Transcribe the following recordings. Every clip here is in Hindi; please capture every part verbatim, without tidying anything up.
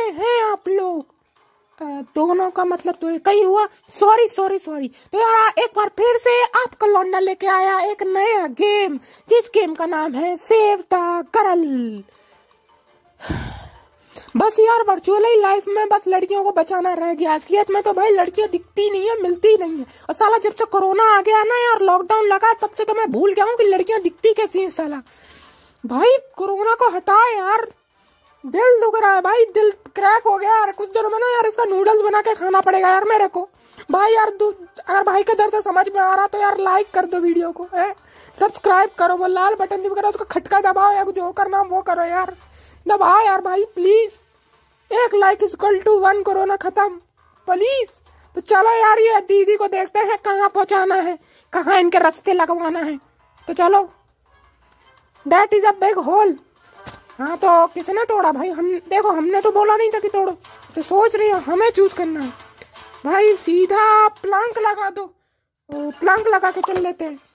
हैं आप लोग? अ, दोनों का मतलब तो कहीं हुआ। Sorry sorry sorry. तो यार एक बार फिर से आपका लौंडा लेके आया एक नया गेम, जिस गेम का नाम है सेव द गर्ल। बस यार वर्चुअली लाइफ में बस लड़कियों को बचाना रह गया, असलियत में तो भाई लड़कियां दिखती नहीं है, मिलती नहीं है। और साला जब से कोरोना आ गया ना यार, लॉकडाउन लगा, तब से तो मैं भूल गया हूँ कि लड़कियां दिखती कैसी हैं। साला भाई कोरोना को हटा यार, दिल दुख रहा है भाई, दिल क्रैक हो गया यार। कुछ देर में ना यार इसका नूडल्स बना के खाना पड़ेगा यार मेरे को। भाई यार अगर भाई का दर्द समझ में आ रहा तो यार लाइक कर दो वीडियो को, है सब्सक्राइब करो, वो लाल बटन दबा करो, उसका खटका दबाओ या जो करना वो करो यार, दबाओ यार भाई प्लीज। एक like equal to one, corona खत्म प्लीज। तो चलो यार ये दीदी को देखते हैं कहाँ पहुंचाना है, कहाँ इनके रास्ते लगवाना है। तो चलो, that is a big hole. हाँ तो किसने तोड़ा भाई? हम देखो, हमने तो बोला नहीं था कि तोड़ो। तो सोच रही है हमें चूज करना है भाई, सीधा प्लांक लगा दो, प्लांक लगा के चल लेते हैं।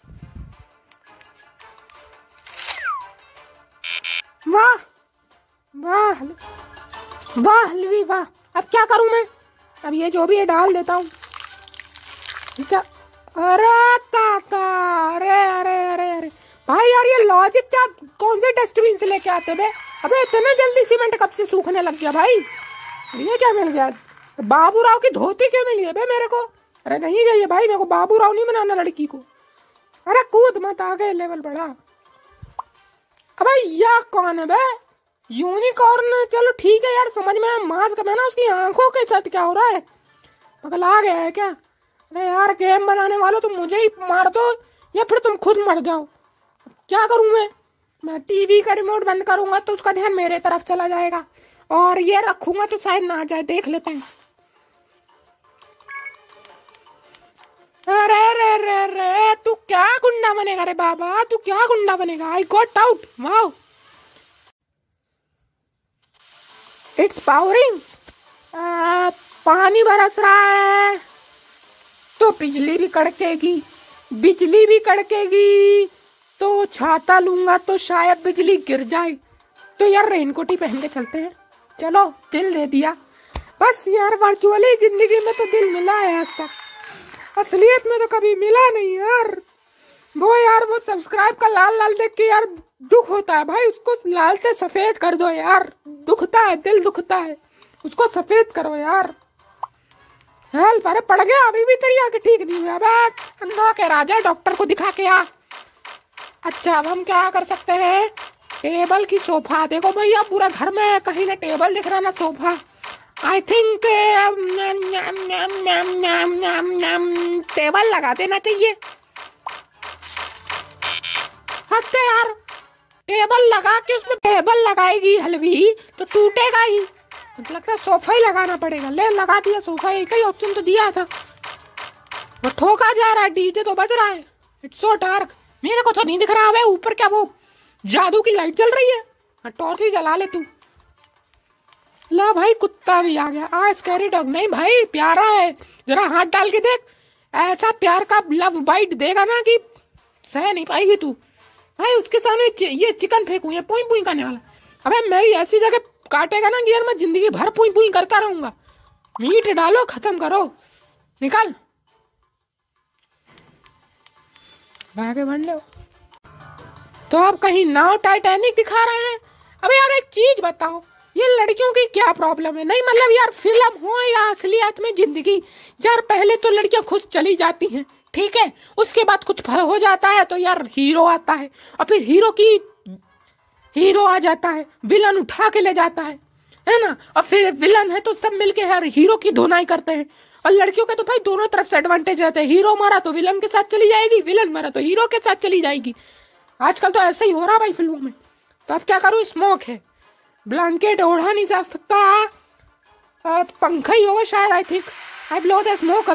वाह वाह वाह हलवी वाह। अब क्या करूं मैं? अब ये जो भी है डाल देता हूँ, ठीक है। अरे ताता, अरे अरे अरे अरे भाई यार ये लॉजिक क्या, कौन से डस्टबिन से लेके आते बे? अबे इतने जल्दी सीमेंट कब से सूखने लग गया भाई? ये क्या मिल गया? बाबू राव की धोती क्यों मिली है बे मेरे को? अरे नहीं चाहिए भाई, मेरे को बाबू राव नहीं बनाना लड़की को। अरे कूद मत, आ गए लेवल बढ़ा। अबे यह कौन है बे? यूनिकॉर्न, चलो ठीक है यार समझ में, मास्क में ना उसकी आंखों के साथ क्या हो रहा है? पगला आ गया है क्या? अरे यार गेम बनाने वालों तुम मुझे ही मार दो या फिर तुम खुद मर जाओ। क्या करूं मैं? मैं टीवी का रिमोट बंद करूंगा तो उसका ध्यान मेरे तरफ चला जाएगा, और ये रखूंगा तो शायद ना आ जाए, देख लेते हैं। अरे रे रे रे तू क्या गुंडा बनेगा रे बाबा, तू क्या गुंडा बनेगा? I got out, wow it's powering. पानी बरस रहा है तो बिजली भी कड़केगी, बिजली भी कड़केगी तो छाता लूंगा तो शायद बिजली गिर जाए। तो यार रेनकोट ही पहन के चलते हैं। चलो दिल दे दिया बस यार, वर्चुअली जिंदगी में तो दिल मिला है आज तक, असलियत में तो कभी मिला नहीं यार। वो यार वो सब्सक्राइब का लाल लाल देख के यार दुख होता है भाई, उसको लाल से सफेद कर दो यार, दुखता है, दिल दुखता है, उसको सफेद करो यार। हेल्प, अरे पड़ गया, अभी भी तेरी आंखें ठीक नहीं हुआ। अंधा के राजा, डॉक्टर को दिखा के आ। अच्छा अब हम क्या कर सकते हैं? टेबल की सोफा, देखो भैया पूरा घर में कहीं ना टेबल दिख रहा ना सोफा। आई थिंक टेबल लगा देना चाहिए। हत्ते यार, टेबल लगा के उसमें टेबल लगाएगी हलवी तो टूटेगा ही, मतलब लगता है सोफा ही लगाना पड़ेगा। ले लगा दिया सोफा, एक ही ऑप्शन तो दिया था। वो ठोका जा रहा है, डीजे तो बज रहा है। इट्स सो डार्क, मेरे को तो नहीं दिख रहा है ऊपर क्या वो जादू की लाइट जल रही है? टॉर्च ही जला ले तू। ला भाई कुत्ता भी आ गया। आ स्कैरी डॉग नहीं भाई, प्यारा है, जरा हाथ डाल के देख, ऐसा प्यार का लव बाइट देगा ना कि सह नहीं पाएगी तू भाई। उसके सामने ये चिकन फेंकू, ये पुई पुई करने वाला। अबे मेरी ऐसी जगह काटेगा ना कि यार मैं जिंदगी भर पुई पुई करता रहूंगा। मीट डालो, खत्म करो, निकल भागे बन लो। तो आप कहीं नाव टाइटैनिक दिखा रहे हैं? अबे यार एक चीज बताओ, ये लड़कियों की क्या प्रॉब्लम है? नहीं मतलब यार फिल्म हो या असलियत में जिंदगी, यार पहले तो लड़कियां खुद चली जाती हैं, ठीक है, उसके बाद कुछ हो जाता है तो यार हीरो आता है, और फिर हीरो की हीरो आ जाता है, विलन उठा के ले जाता है, है ना, और फिर विलन है तो सब मिलके यार हीरो की धुनाई करते हैं। और लड़कियों के तो भाई दोनों तरफ से एडवांटेज रहते हैं, हीरो मारा तो विलन के साथ चली जाएगी, विलन मारा तो हीरो के साथ चली जाएगी। आजकल तो ऐसा ही हो रहा भाई फिल्मों में। तो अब क्या करूँ? स्मोक है, ब्लैंकेट ओढ़ा नहीं जा सकता, पंखा ही होगा शायद। I think I blow the smoke up.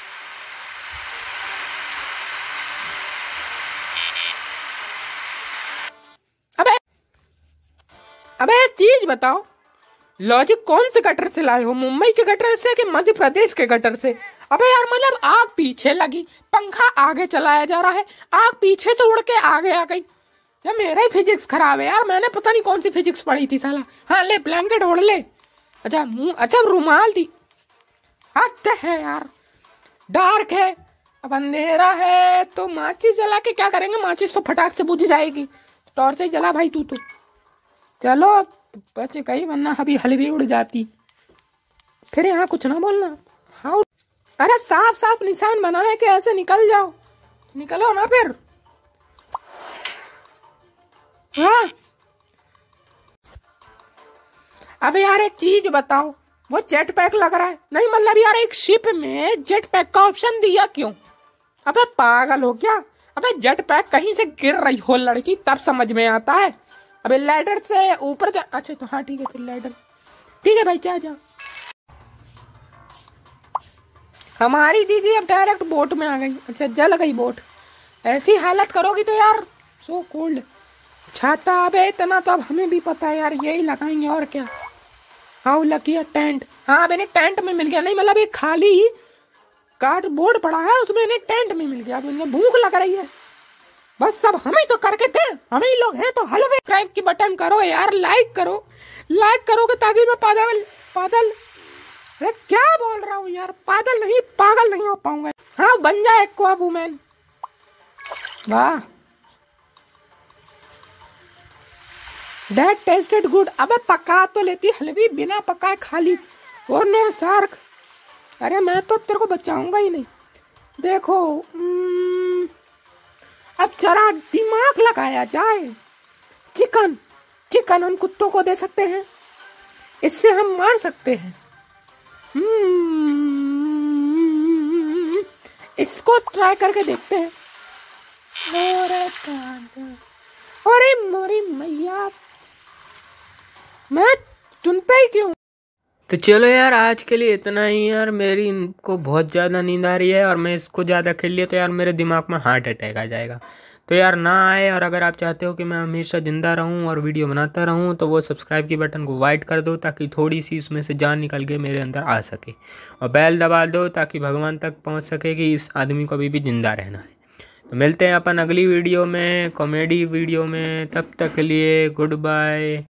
अबे अबे एक चीज बताओ, लॉजिक कौन से गटर से लाए हो? मुंबई के गटर से कि मध्य प्रदेश के गटर से? अबे यार मतलब आग पीछे लगी, पंखा आगे चलाया जा रहा है, आग पीछे से उड़ के आगे आ गई। यार मेरा ही फिजिक्स खराब है यार, मैंने पता नहीं कौन सी फिजिक्स पढ़ी थी साला। हाँ ले ब्लैंकेट ओढ़ ले, अच्छा मुंह, अच्छा रुमाल दी। हद है यार, डार्क है, अब अंधेरा है तो माचिस जला के क्या करेंगे? माचिस तो फटाक से बुझ जाएगी। टॉर्च से जला भाई तू तो। चलो बच गई, वरना अभी हलवी उड़ जाती। फिर यहाँ कुछ ना बोलना। हाउ, अरे साफ साफ निशान बना है कि ऐसे निकल जाओ। निकलो ना फिर। हाँ अब यार एक चीज बताओ, वो जेट पैक लग रहा है। नहीं मतलब यार एक शिप में जेट पैक का ऑप्शन दिया क्यों? अबे पागल हो क्या? अबे जेट पैक कहीं से गिर रही हो लड़की तब समझ में आता है। अबे लैडर से ऊपर जा। अच्छा तो हाँ ठीक है, फिर लैडर ठीक है भाई, जा जा। हमारी दीदी अब डायरेक्ट बोट में आ गई। अच्छा जल गई बोट। ऐसी हालत करोगी तो यार सो कोल्ड। छाता अबे इतना तो अब हमें भी पता है यार, यही लगाएंगे और क्या। हाँ लकी है टेंट। हाँ मैंने टेंट में मिल गया। नहीं मतलब एक खाली कार्डबोर्ड पड़ा है, उसमें इन्हें टेंट में मिल गया। अब इन्हें भूख लग रही है, बस सब हम ही तो करके दे। हम ही लोग हैं तो हलवे। सब्सक्राइब की बटन करो यार, लाइक करो। लाइक करोगे ताकि मैं पागल पागल अरे क्या बोल रहा हूँ यार, पागल नहीं पागल नहीं हो पाऊंगा। हाँ बन जाए एक्वा वुमेन। वाह That tasted good। अबे पका तो लेती हलवी, बिना पकाए खाली। और नो शार्क। अरे मैं तो तेरे को बचाऊंगा ही नहीं। देखो अब जरा दिमाग लगाया जाए। चिकन चिकन हम कुत्तों को दे सकते हैं, इससे हम मार सकते हैं। इसको ट्राई करके देखते हैं। अरे मोरी मैया, मैं चुनता ही क्यों? तो चलो यार आज के लिए इतना ही यार। मेरी इनको बहुत ज़्यादा नींद आ रही है और मैं इसको ज़्यादा खेल लिया तो यार मेरे दिमाग में हार्ट अटैक आ जाएगा। तो यार ना आए। और अगर आप चाहते हो कि मैं हमेशा ज़िंदा रहूं और वीडियो बनाता रहूं तो वो सब्सक्राइब की बटन को वाइट कर दो ताकि थोड़ी सी इसमें से जान निकल के मेरे अंदर आ सके। और बेल दबा दो ताकि भगवान तक पहुँच सके कि इस आदमी को अभी भी ज़िंदा रहना है। तो मिलते हैं अपन अगली वीडियो में, कॉमेडी वीडियो में। तब तक के लिए गुड बाय।